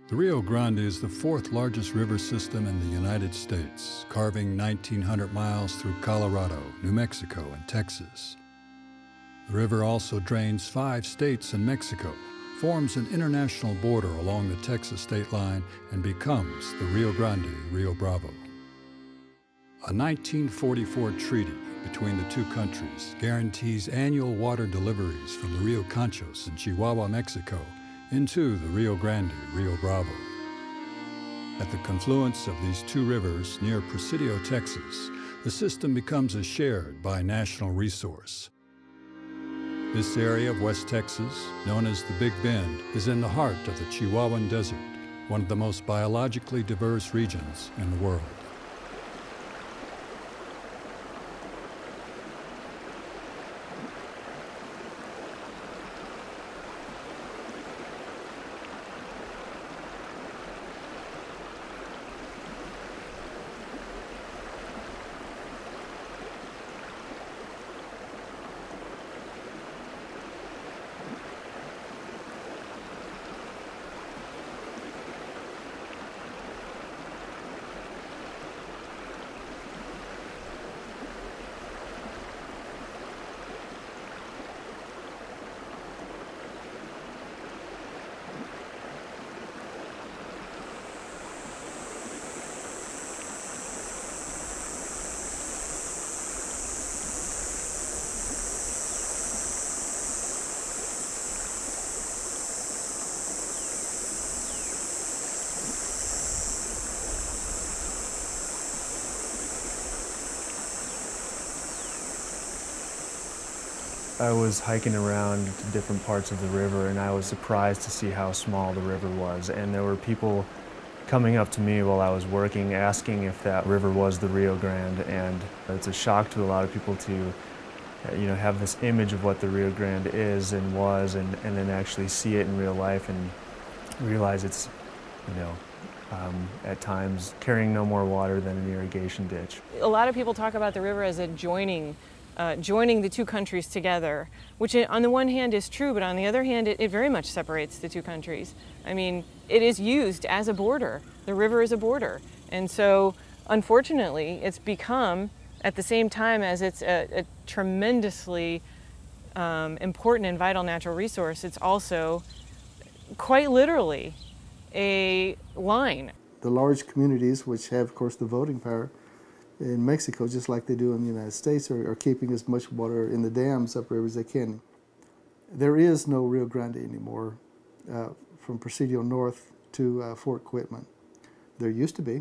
The Rio Grande is the fourth largest river system in the United States, carving 1,900 miles through Colorado, New Mexico, and Texas. The river also drains 5 states and Mexico, forms an international border along the Texas state line, and becomes the Rio Grande-Rio Bravo. A 1944 treaty between the two countries guarantees annual water deliveries from the Rio Conchos in Chihuahua, Mexico, into the Rio Grande-Rio Bravo. At the confluence of these two rivers near Presidio, Texas, the system becomes a shared binational resource. This area of West Texas, known as the Big Bend, is in the heart of the Chihuahuan Desert, one of the most biologically diverse regions in the world. I was hiking around different parts of the river and I was surprised to see how small the river was. And there were people coming up to me while I was working asking if that river was the Rio Grande. And it's a shock to a lot of people to have this image of what the Rio Grande is and was and then actually see it in real life and realize it's, at times carrying no more water than an irrigation ditch. A lot of people talk about the river as a joining the two countries together, which on the one hand is true, but on the other hand it very much separates the two countries. I mean, it is used as a border. The river is a border. And so, unfortunately, it's become, at the same time as it's a tremendously important and vital natural resource, it's also quite literally a line. The large communities, which have, of course, the voting power, in Mexico, just like they do in the United States, are keeping as much water in the dams upriver as they can. There is no Rio Grande anymore from Presidio north to Fort Quitman. There used to be,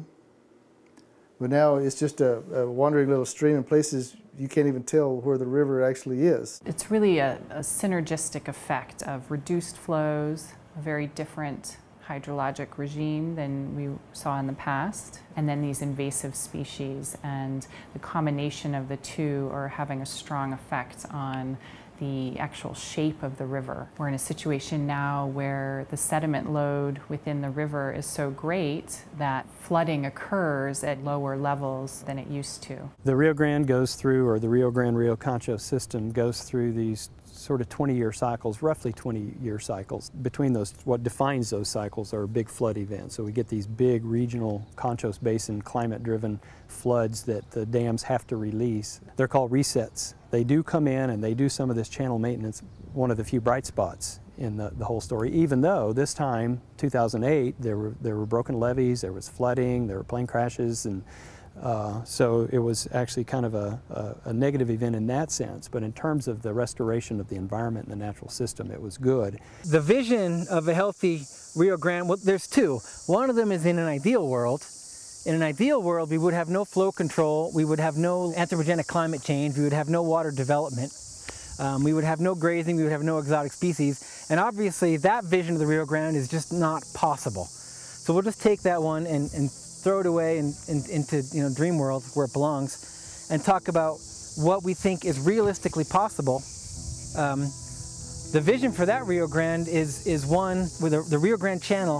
but now it's just a wandering little stream in places you can't even tell where the river actually is. It's really a synergistic effect of reduced flows, a very different hydrologic regime than we saw in the past, and then these invasive species, and the combination of the two are having a strong effect on the actual shape of the river. We're in a situation now where the sediment load within the river is so great that flooding occurs at lower levels than it used to. The Rio Grande goes through, or the Rio Grande-Rio Concho system goes through these sort of 20-year cycles, roughly 20-year cycles. Between those, what defines those cycles are big flood events. So we get these big regional Conchos Basin climate-driven floods that the dams have to release. They're called resets. They do come in and they do some of this channel maintenance, one of the few bright spots in the whole story, even though this time, 2008, there were broken levees, there was flooding, there were plane crashes, and so it was actually kind of a negative event in that sense, but in terms of the restoration of the environment and the natural system, it was good. The vision of a healthy Rio Grande, well, there's two. One of them is in an ideal world. In an ideal world, we would have no flow control, we would have no anthropogenic climate change, we would have no water development, we would have no grazing, we would have no exotic species, and obviously that vision of the Rio Grande is just not possible. So we'll just take that one and throw it away into dream world where it belongs, and talk about what we think is realistically possible. The vision for that Rio Grande is one where the Rio Grande Channel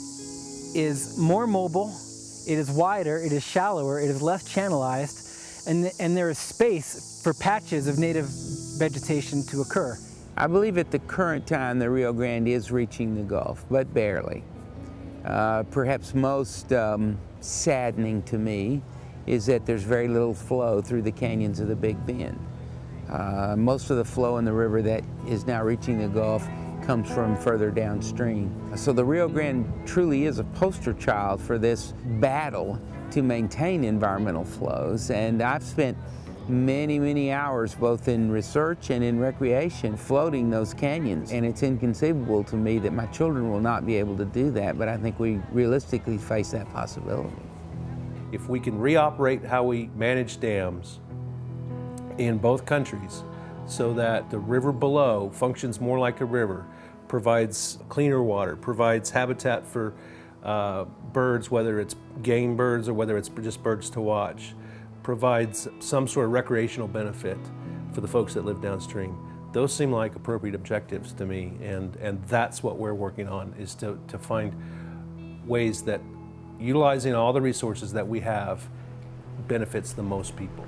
is more mobile, it is wider, it is shallower, it is less channelized, and there is space for patches of native vegetation to occur. I believe at the current time the Rio Grande is reaching the Gulf, but barely. Perhaps most saddening to me is that there's very little flow through the canyons of the Big Bend. Most of the flow in the river that is now reaching the Gulf comes from further downstream. So the Rio Grande truly is a poster child for this battle to maintain environmental flows, and I've spent many hours both in research and in recreation floating those canyons, and it's inconceivable to me that my children will not be able to do that, but I think we realistically face that possibility. If we can reoperate how we manage dams in both countries so that the river below functions more like a river, provides cleaner water, provides habitat for birds, whether it's game birds or whether it's just birds to watch, provides some sort of recreational benefit for the folks that live downstream. Those seem like appropriate objectives to me, and that's what we're working on, is to find ways that utilizing all the resources that we have benefits the most people.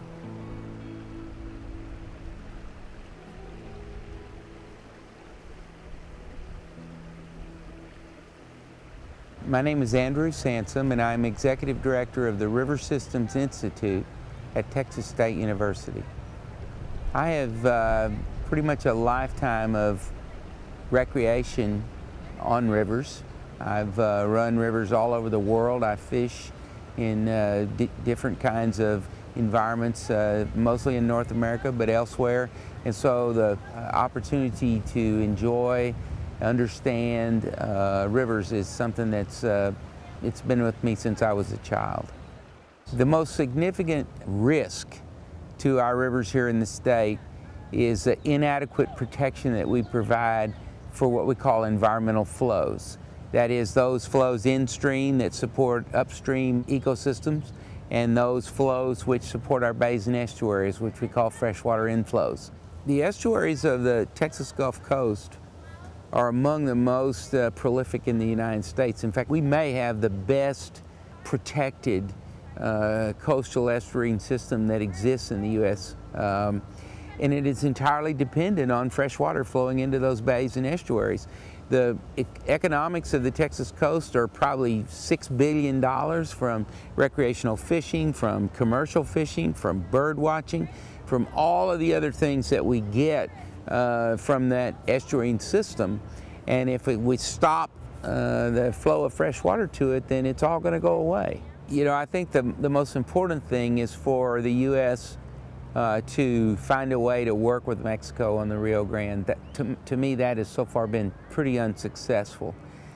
My name is Andrew Sansom, and I'm Executive Director of the River Systems Institute at Texas State University. I have pretty much a lifetime of recreation on rivers. I've run rivers all over the world. I fish in different kinds of environments, mostly in North America, but elsewhere. And so the opportunity to enjoy, understand rivers is something that's it's been with me since I was a child. The most significant risk to our rivers here in the state is the inadequate protection that we provide for what we call environmental flows. That is, those flows in-stream that support upstream ecosystems, and those flows which support our bays and estuaries, which we call freshwater inflows. The estuaries of the Texas Gulf Coast are among the most prolific in the United States. In fact, we may have the best protected coastal estuarine system that exists in the U.S. And it is entirely dependent on fresh water flowing into those bays and estuaries. The economics of the Texas coast are probably $6 billion from recreational fishing, from commercial fishing, from bird watching, from all of the other things that we get from that estuarine system. And if we stop the flow of fresh water to it, then it's all going to go away. You know, I think the most important thing is for the U.S. To find a way to work with Mexico on the Rio Grande. To me, that has so far been pretty unsuccessful.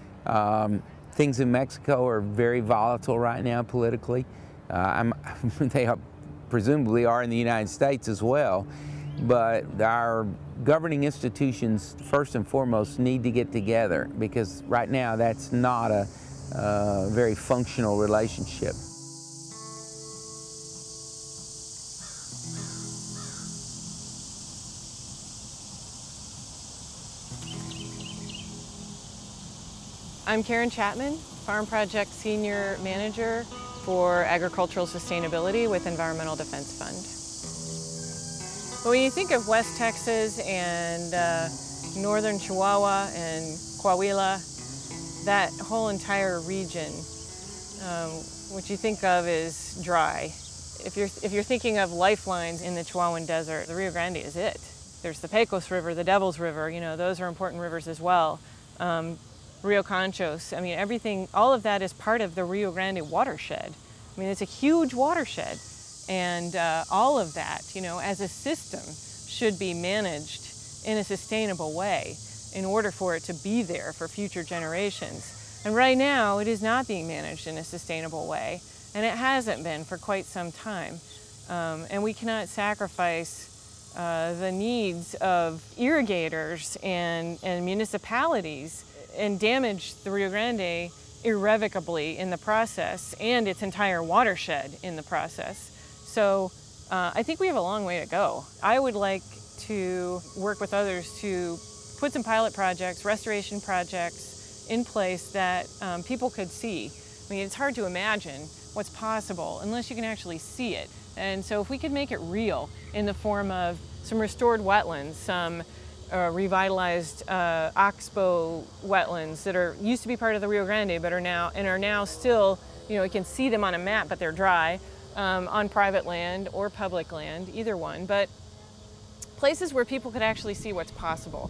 Things in Mexico are very volatile right now politically. They presumably are in the United States as well. But our governing institutions, first and foremost, need to get together, because right now that's not a very functional relationship. I'm Karen Chapman, Farm Project Senior Manager for Agricultural Sustainability with Environmental Defense Fund. Well, when you think of West Texas and northern Chihuahua and Coahuila, that whole entire region, what you think of is dry. If you're thinking of lifelines in the Chihuahuan Desert, the Rio Grande is it. There's the Pecos River, the Devil's River, you know, those are important rivers as well. Rio Conchos, I mean, everything, all of that is part of the Rio Grande watershed. I mean, it's a huge watershed, and all of that, you know, as a system should be managed in a sustainable way in order for it to be there for future generations. And right now, it is not being managed in a sustainable way, and it hasn't been for quite some time. And we cannot sacrifice the needs of irrigators and municipalities and damage the Rio Grande irrevocably in the process, and its entire watershed in the process. So I think we have a long way to go. I would like to work with others to put some pilot projects, restoration projects in place that people could see. I mean, it's hard to imagine what's possible unless you can actually see it. And so if we could make it real in the form of some restored wetlands, some revitalized oxbow wetlands that used to be part of the Rio Grande, but are now still, you can see them on a map, but they're dry, on private land or public land, either one, but places where people could actually see what's possible.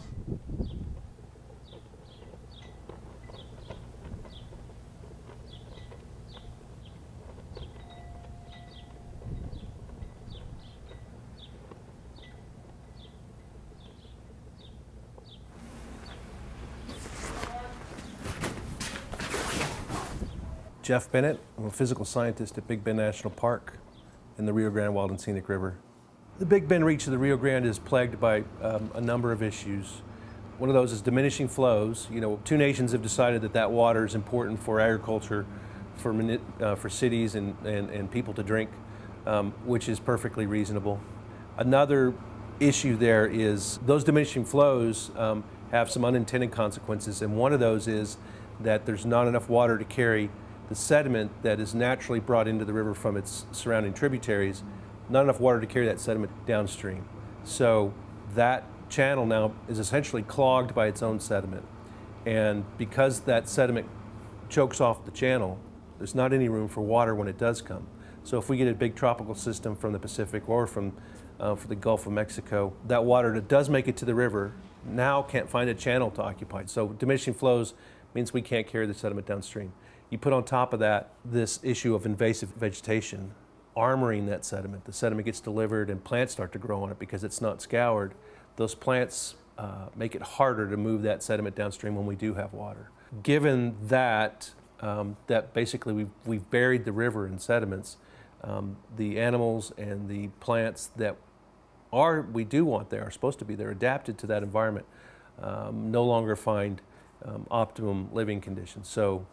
Jeff Bennett, I'm a physical scientist at Big Bend National Park in the Rio Grande Wild and Scenic River. The Big Bend reach of the Rio Grande is plagued by a number of issues. One of those is diminishing flows. Two nations have decided that water is important for agriculture, for cities and people to drink, which is perfectly reasonable. Another issue there is those diminishing flows have some unintended consequences, and one of those is that there's not enough water to carry the sediment that is naturally brought into the river from its surrounding tributaries, not enough water to carry that sediment downstream. So that channel now is essentially clogged by its own sediment. And because that sediment chokes off the channel, there's not any room for water when it does come. So if we get a big tropical system from the Pacific or from the Gulf of Mexico, that water that does make it to the river now can't find a channel to occupy. So diminishing flows means we can't carry the sediment downstream. You put on top of that this issue of invasive vegetation, armoring that sediment. The sediment gets delivered and plants start to grow on it because it's not scoured. Those plants make it harder to move that sediment downstream when we do have water. Given that, that basically we've buried the river in sediments, the animals and the plants that we do want there, are supposed to be there, adapted to that environment, no longer find optimum living conditions. So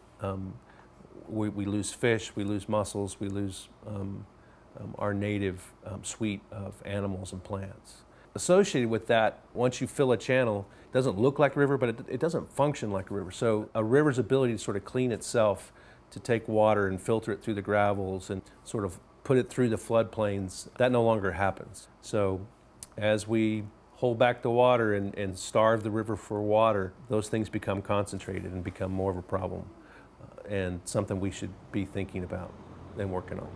we lose fish, we lose mussels, we lose our native suite of animals and plants. Associated with that, once you fill a channel, it doesn't look like a river, but it doesn't function like a river. So a river's ability to sort of clean itself, to take water and filter it through the gravels and sort of put it through the floodplains, that no longer happens. So as we hold back the water and starve the river for water, those things become concentrated and become more of a problem, and something we should be thinking about and working on.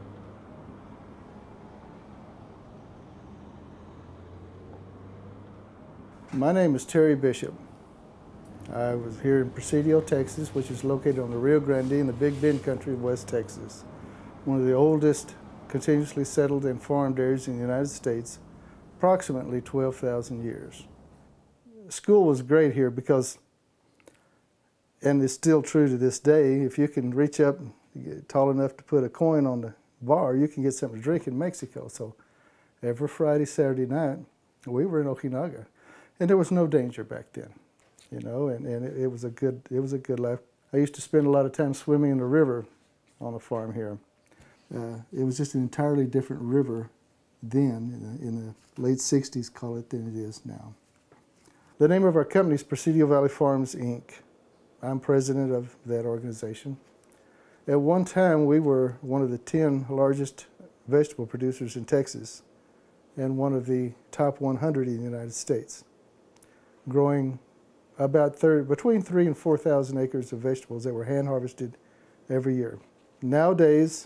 My name is Terry Bishop. I was here in Presidio, Texas, which is located on the Rio Grande in the Big Bend country of West Texas. One of the oldest continuously settled and farmed areas in the United States, approximately 12,000 years. School was great here because, and it's still true to this day, if you can reach up tall enough to put a coin on the bar, you can get something to drink in Mexico. So every Friday, Saturday night, we were in Ojinaga. And there was no danger back then, and it was a good life. I used to spend a lot of time swimming in the river on the farm here. It was just an entirely different river then, in the late 60s, call it, than it is now. The name of our company is Presidio Valley Farms, Inc. I'm president of that organization. At one time, we were one of the 10 largest vegetable producers in Texas and one of the top 100 in the United States, growing about between 3,000 and 4,000 acres of vegetables that were hand harvested every year. Nowadays,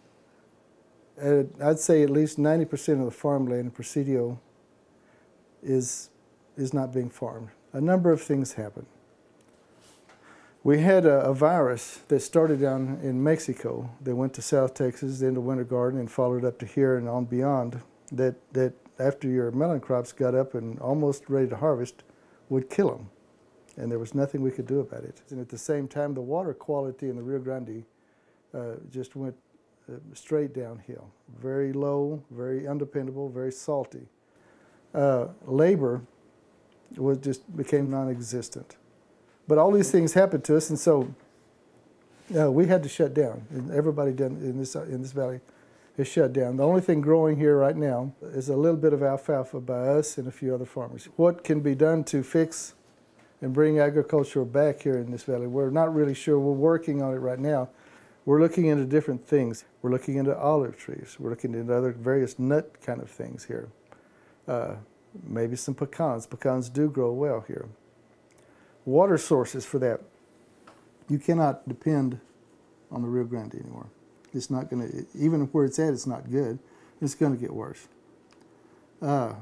I'd say at least 90% of the farmland in Presidio is not being farmed. A number of things happen. We had a virus that started down in Mexico that went to South Texas, then to Winter Garden, and followed up to here and on beyond, that after your melon crops got up and almost ready to harvest, would kill them. And there was nothing we could do about it. And at the same time, the water quality in the Rio Grande just went straight downhill. Very low, very undependable, very salty. Labor became non-existent. But all these things happened to us, and so we had to shut down. And everybody in this valley is shut down. The only thing growing here right now is a little bit of alfalfa by us and a few other farmers. What can be done to fix and bring agriculture back here in this valley? We're not really sure. We're working on it right now. We're looking into different things. We're looking into olive trees. We're looking into other various nut kind of things here. maybe some pecans. Pecans do grow well here. Water sources for that. You cannot depend on the Rio Grande anymore. It's not going to, even where it's at, it's not good. It's going to get worse. The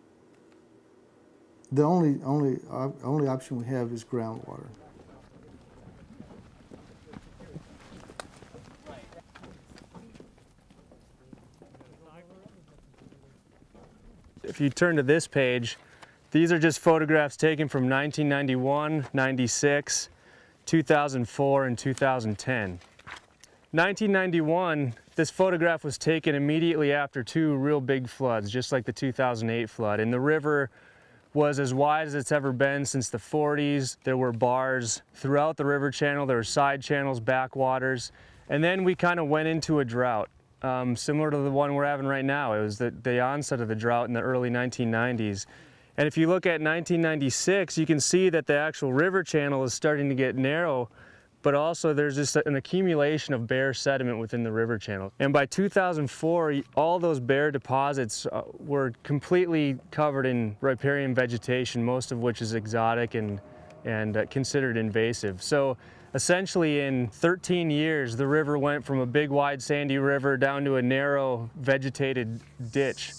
only option we have is groundwater. If you turn to this page, these are just photographs taken from 1991, 96, 2004, and 2010. 1991, this photograph was taken immediately after two real big floods, just like the 2008 flood. And the river was as wide as it's ever been since the 40s. There were bars throughout the river channel. There were side channels, backwaters. And then we kind of went into a drought. Similar to the one we're having right now. It was the onset of the drought in the early 1990s. And if you look at 1996, you can see that the actual river channel is starting to get narrow, but also there's just an accumulation of bare sediment within the river channel. And by 2004, all those bare deposits were completely covered in riparian vegetation, most of which is exotic and considered invasive. So essentially in 13 years, the river went from a big wide sandy river down to a narrow vegetated ditch.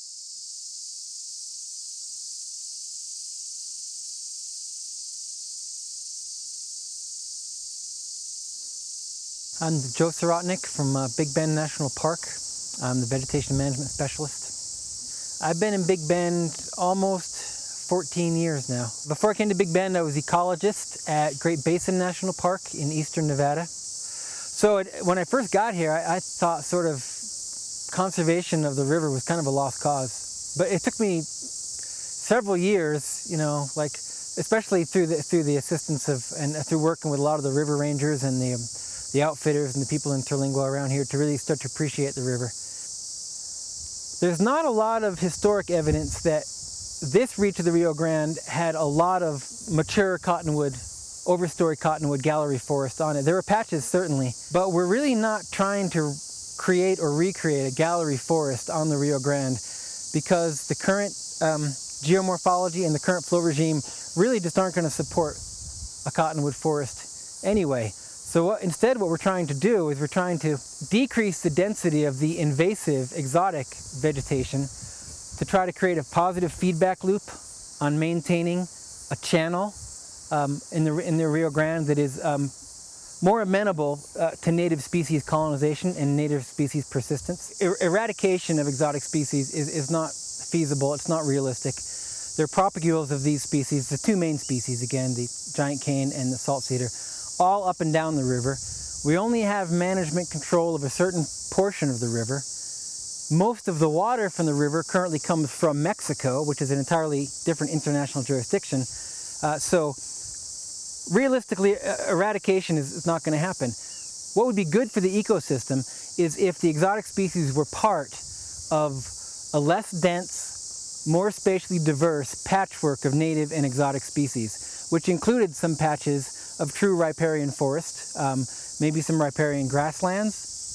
I'm Joe Sirotnik from Big Bend National Park. I'm the Vegetation Management Specialist. I've been in Big Bend almost 14 years now. Before I came to Big Bend, I was ecologist at Great Basin National Park in eastern Nevada. So when I first got here, I thought sort of conservation of the river was kind of a lost cause. But it took me several years, you know, like especially through the assistance of and through working with a lot of the river rangers and the outfitters and the people in Terlingua around here to really start to appreciate the river. There's not a lot of historic evidence that this reach of the Rio Grande had a lot of mature cottonwood, overstory cottonwood gallery forest on it. There were patches certainly, but we're really not trying to create or recreate a gallery forest on the Rio Grande because the current geomorphology and the current flow regime really just aren't going to support a cottonwood forest anyway. So instead what we're trying to do is we're trying to decrease the density of the invasive exotic vegetation to try to create a positive feedback loop on maintaining a channel in the Rio Grande that is more amenable to native species colonization and native species persistence. Eradication of exotic species is not feasible, it's not realistic. There are propagules of these species, the two main species again, the giant cane and the salt cedar, all up and down the river. We only have management control of a certain portion of the river. Most of the water from the river currently comes from Mexico, which is an entirely different international jurisdiction. So realistically, eradication is not going to happen. What would be good for the ecosystem is if the exotic species were part of a less dense, more spatially diverse patchwork of native and exotic species, which included some patches of true riparian forest, maybe some riparian grasslands,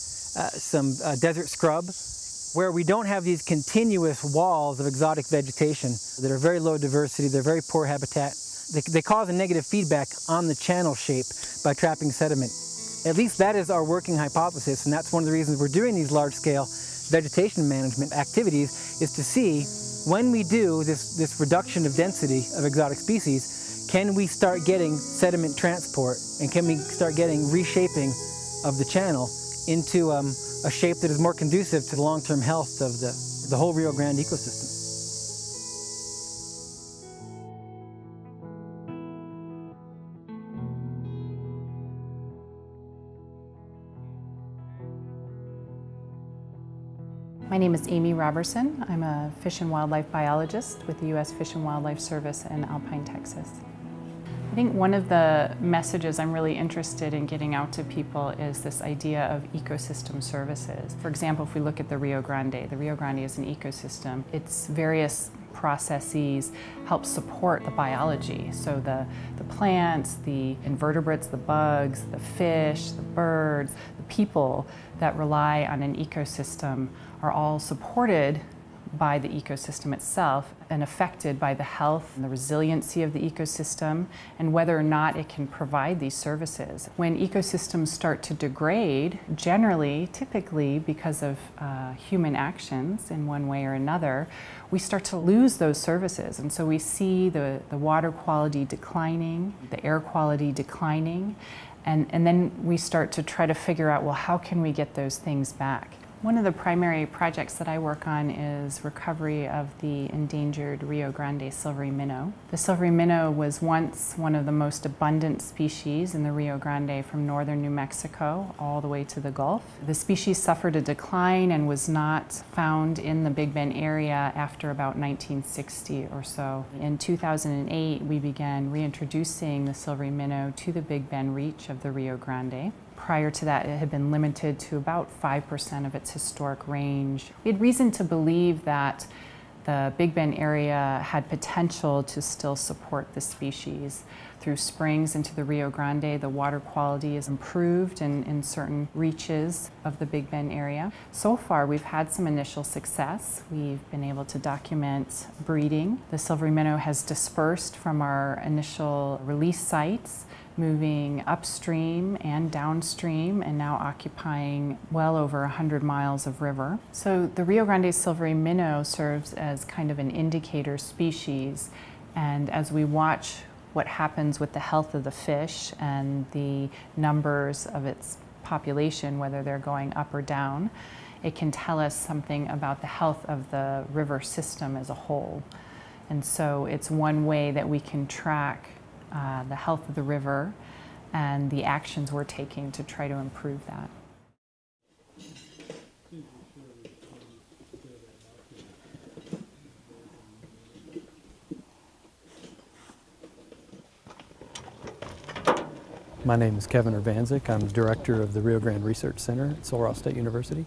some desert scrub, where we don't have these continuous walls of exotic vegetation that are very low diversity, they're very poor habitat. They cause a negative feedback on the channel shape by trapping sediment. At least that is our working hypothesis, and that's one of the reasons we're doing these large-scale vegetation management activities, is to see when we do this reduction of density of exotic species, can we start getting sediment transport and can we start getting reshaping of the channel into a shape that is more conducive to the long-term health of the whole Rio Grande ecosystem. My name is Amy Robertson. I'm a fish and wildlife biologist with the U.S. Fish and Wildlife Service in Alpine, Texas. I think one of the messages I'm really interested in getting out to people is this idea of ecosystem services. For example, if we look at the Rio Grande is an ecosystem. Its various processes help support the biology. So the plants, the invertebrates, the bugs, the fish, the birds, the people that rely on an ecosystem are all supported by the ecosystem itself and affected by the health and the resiliency of the ecosystem and whether or not it can provide these services. When ecosystems start to degrade, generally, typically because of human actions in one way or another, we start to lose those services. And so we see the water quality declining, the air quality declining, and then we start to try to figure out, well, how can we get those things back? One of the primary projects that I work on is recovery of the endangered Rio Grande silvery minnow. The silvery minnow was once one of the most abundant species in the Rio Grande from northern New Mexico all the way to the Gulf. The species suffered a decline and was not found in the Big Bend area after about 1960 or so. In 2008, we began reintroducing the silvery minnow to the Big Bend reach of the Rio Grande. Prior to that, it had been limited to about 5% of its historic range. We had reason to believe that the Big Bend area had potential to still support the species. Through springs into the Rio Grande, the water quality is improved in certain reaches of the Big Bend area. So far, we've had some initial success. We've been able to document breeding. The silvery minnow has dispersed from our initial release sites, moving upstream and downstream and now occupying well over 100 miles of river. So the Rio Grande silvery minnow serves as kind of an indicator species, and as we watch what happens with the health of the fish and the numbers of its population, whether they're going up or down, it can tell us something about the health of the river system as a whole. And so it's one way that we can track the health of the river and the actions we're taking to try to improve that. My name is Kevin Urbanzik. I'm the director of the Rio Grande Research Center at Sul Ross State University.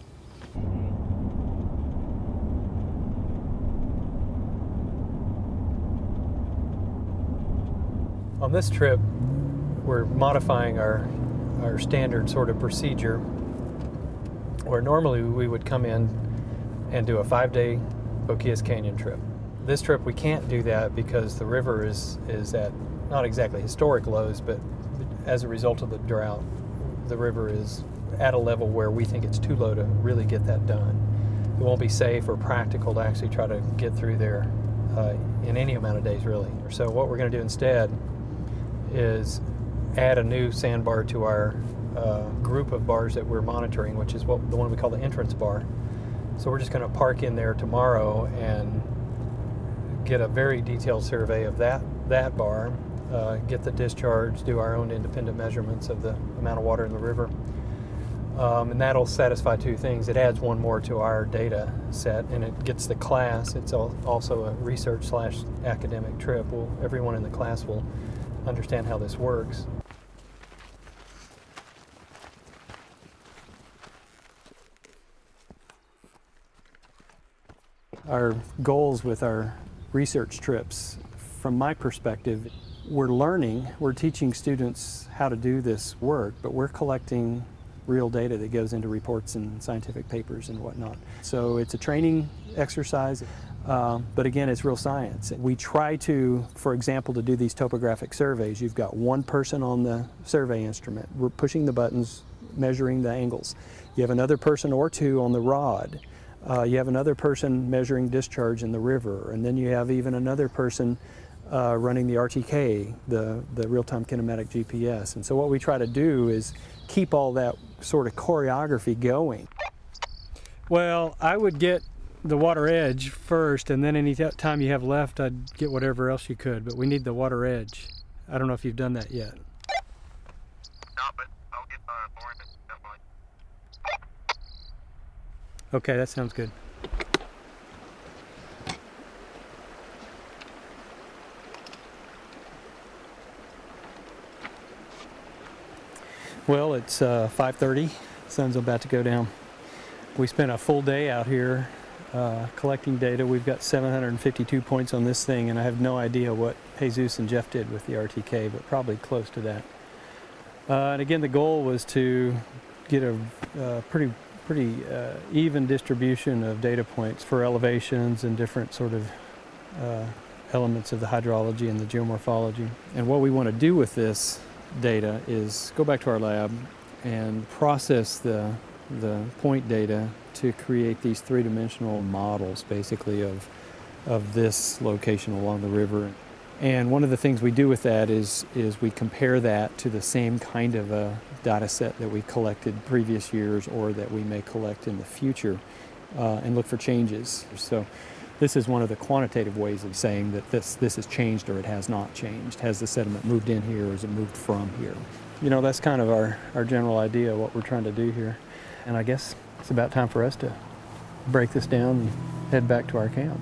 On this trip, we're modifying our standard sort of procedure, where normally we would come in and do a 5-day Boquillas Canyon trip. This trip we can't do that because the river is at not exactly historic lows, but as a result of the drought, the river is at a level where we think it's too low to really get that done. It won't be safe or practical to actually try to get through there in any amount of days, really. So what we're going to do instead is add a new sandbar to our group of bars that we're monitoring, which is the one we call the entrance bar. So we're just going to park in there tomorrow and get a very detailed survey of that bar, get the discharge, do our own independent measurements of the amount of water in the river. And that'll satisfy two things. It adds one more to our data set, and it gets the class. It's also a research/academic trip. Everyone in the class will understand how this works. Our goals with our research trips, from my perspective, we're teaching students how to do this work, but we're collecting real data that goes into reports and scientific papers and whatnot. So it's a training exercise. But again, it's real science. We try to, for example, to do these topographic surveys, you've got one person on the survey instrument. We're pushing the buttons, measuring the angles. You have another person or two on the rod. You have another person measuring discharge in the river. And then you have even another person running the RTK, the real-time kinematic GPS. And so what we try to do is keep all that sort of choreography going. Well, I would get the water edge first, and then any time you have left, I'd get whatever else you could, but we need the water edge. I don't know if you've done that yet. No, but I'll get boring at that point. Okay, that sounds good. Well, it's 5:30. Sun's about to go down. We spent a full day out here collecting data. We've got 752 points on this thing, and I have no idea what Jesus and Jeff did with the RTK, but probably close to that. And again, the goal was to get a pretty pretty even distribution of data points for elevations and different sort of elements of the hydrology and the geomorphology. And what we want to do with this data is go back to our lab and process the point data to create these three-dimensional models, basically, of this location along the river. And one of the things we do with that is we compare that to the same kind of a data set that we collected previous years or that we may collect in the future and look for changes. So this is one of the quantitative ways of saying that this has changed or it has not changed. Has the sediment moved in here or has it moved from here? You know, that's kind of our general idea of what we're trying to do here. And I guess it's about time for us to break this down and head back to our camp.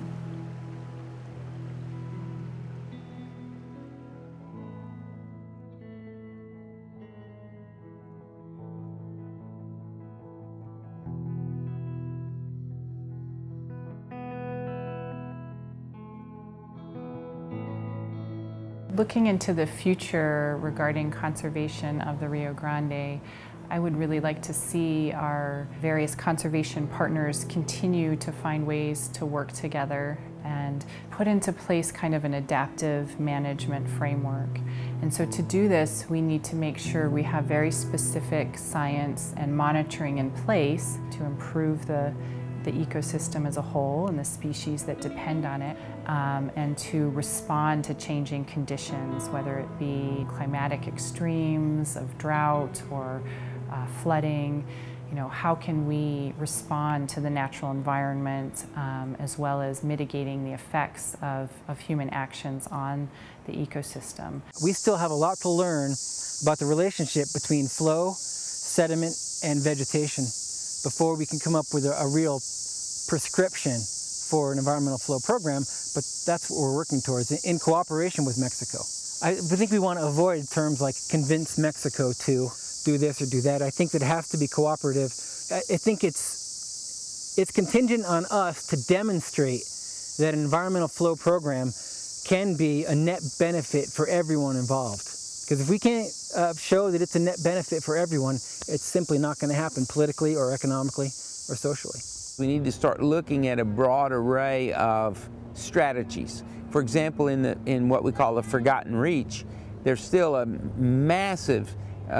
Looking into the future regarding conservation of the Rio Grande, I would really like to see our various conservation partners continue to find ways to work together and put into place kind of an adaptive management framework. And so to do this, we need to make sure we have very specific science and monitoring in place to improve the ecosystem as a whole and the species that depend on it, and to respond to changing conditions, whether it be climatic extremes of drought or flooding. You know, how can we respond to the natural environment as well as mitigating the effects of human actions on the ecosystem. We still have a lot to learn about the relationship between flow, sediment, and vegetation before we can come up with a real prescription for an environmental flow program, but that's what we're working towards in cooperation with Mexico. I think we want to avoid terms like convince Mexico to do this or do that. I think that it has to be cooperative. I think it's contingent on us to demonstrate that an environmental flow program can be a net benefit for everyone involved. Because if we can't show that it's a net benefit for everyone, it's simply not going to happen politically or economically or socially. We need to start looking at a broad array of strategies. For example, in what we call the Forgotten Reach, there's still a massive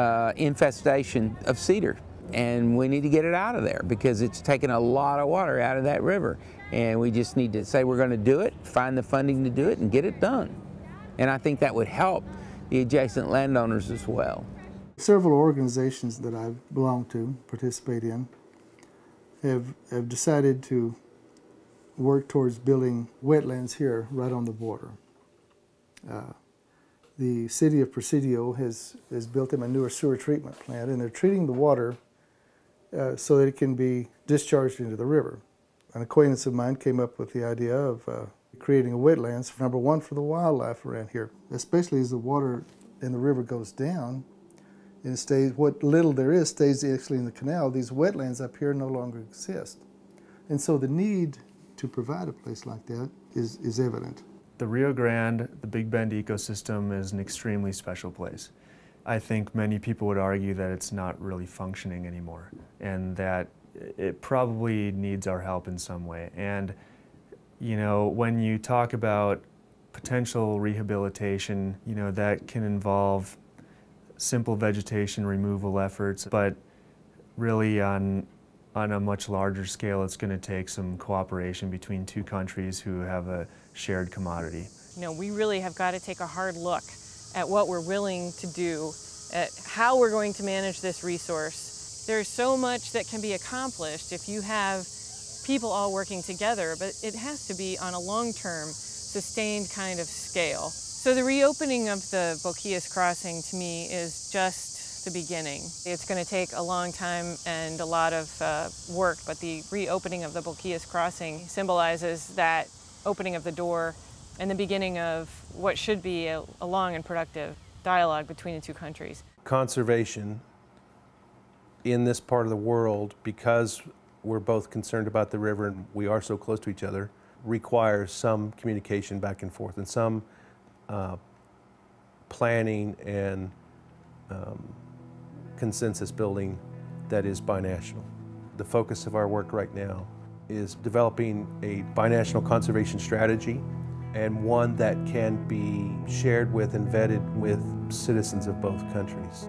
infestation of cedar, and we need to get it out of there because it's taken a lot of water out of that river, and we just need to say we're going to do it, find the funding to do it, and get it done. And I think that would help the adjacent landowners as well. Several organizations that I belong to, participate in, have decided to work towards building wetlands here right on the border. The city of Presidio has built them a newer sewer treatment plant, and they're treating the water so that it can be discharged into the river. An acquaintance of mine came up with the idea of creating a wetlands, number one, for the wildlife around here, especially as the water in the river goes down and it stays, what little there is stays actually in the canal. These wetlands up here no longer exist. And so the need to provide a place like that is evident. The Rio Grande, the Big Bend ecosystem, is an extremely special place. I think many people would argue that it's not really functioning anymore and that it probably needs our help in some way. And you know, when you talk about potential rehabilitation, you know, that can involve simple vegetation removal efforts, but really on a much larger scale, it's going to take some cooperation between two countries who have a shared commodity. You know, we really have got to take a hard look at what we're willing to do, at how we're going to manage this resource. There's so much that can be accomplished if you have people all working together, but it has to be on a long-term, sustained kind of scale. So the reopening of the Boquillas Crossing to me is just the beginning. It's going to take a long time and a lot of work, but the reopening of the Boquillas Crossing symbolizes that opening of the door and the beginning of what should be a long and productive dialogue between the two countries. Conservation in this part of the world, because we're both concerned about the river and we are so close to each other, requires some communication back and forth and some planning and consensus building that is binational. The focus of our work right now is developing a binational conservation strategy, and one that can be shared with and vetted with citizens of both countries.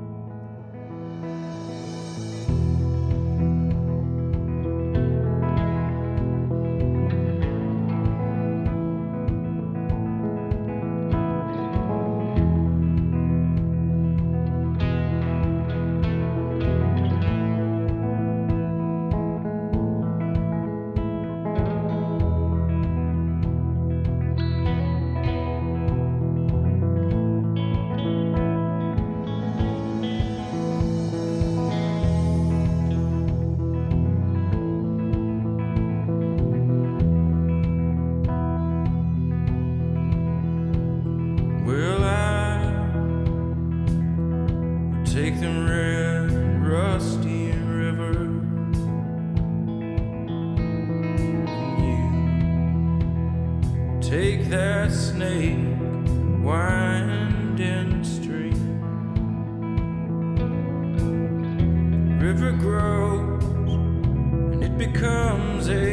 Well, I would take them red, rusty river, and you take that snake winding stream. River grows and it becomes a